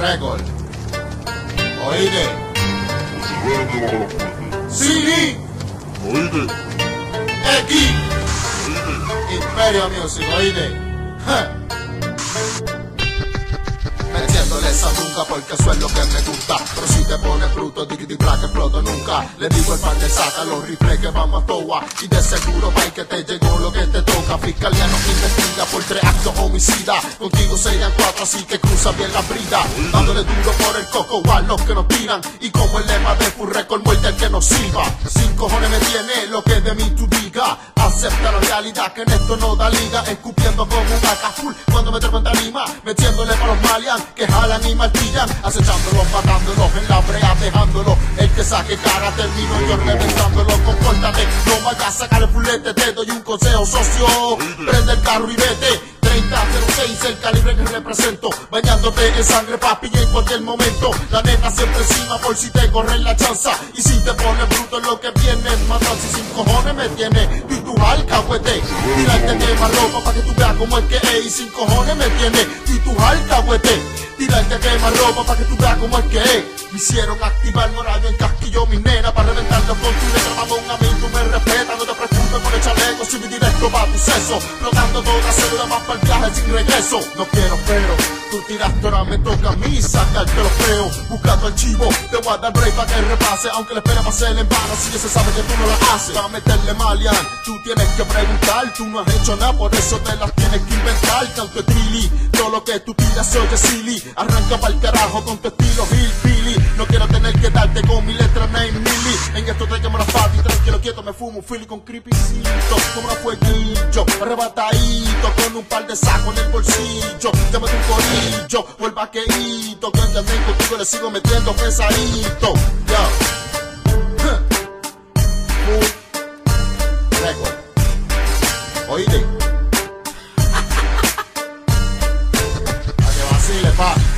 Record. Oíste. CD. Oíste. X. Imperio Music, oíste. Metiéndole esa nunca porque eso es lo que me gusta. Pero si te pones bruto, diggy black, exploto nunca. Le digo el pan de saca los rifles que vamos a toa. Y de seguro va que te llegó lo que te toca. Fiscalía nos investiga por 3 actos homicida. Contigo serían 4, así que cruza bien la brida. Dándole duro por el coco a los que nos tiran. Y como el lema de Full Record, muerte al que nos sirva. 5 cojones me tiene lo que de mí tú diga. Acepta la realidad que en esto no da liga. Escupiendo como un AK full cuando me trepo en tarima. Metiéndole para los malian que jalan y martillan, acechándolos, matándolos en la brea, dejándolo. El que saque cara termino yo reventándolo. Compórtate, no vayas a sacar el fulete. Te doy un consejo, socio. Prende el carro y vete. 30-06, el calibre que represento. Bañándote en sangre, papi, y en cualquier momento. La neta siempre encima por si te corren la chanza. Y si te pones bruto lo que viene es matar. Si 5 cojones me tiene, tú y tu alcahuete. Tirarte quema ropa pa' que tú veas como el que es. Y 5 cojones me tiene, tú y tu alcahuete. Tirarte quema ropa pa' que tú veas como el que es. Me hicieron activar morado en casquillo mis nenas para reventarlos con tu letra. Vamos un amigo, tú me respetas, no te preocupes por el chaleco. Si me directo pa' tu seso, flotando toda célula más para el viaje sin regreso. No quiero pero, tú tiraste, ahora me toca a mí sacarte los feos. Buscando el chivo, te voy a dar break pa' que repase. Aunque la espera va a ser en vano, si ya se sabe que tú no la haces. Para meterle malian, tú tienes que preguntar. Tú no has hecho nada, por eso te las tienes que inventar. Canto trilly, todo lo que tú tiras se oye silly. Arranca pa'l carajo con tu estilo hillbilly. No quiero tener que darte con mi letra name milli. En esto te quemo la fati, tranquilo quieto, me fumo un philly con creepycito. Como una fueguillo, arrebatadito, con un par de sacos en el bolsillo. Llámate un corillo, o el vaqueíto, que aunque anden contigo le sigo metiendo pesadito. Yo. Full Record. Oíste. A que vacile, pa.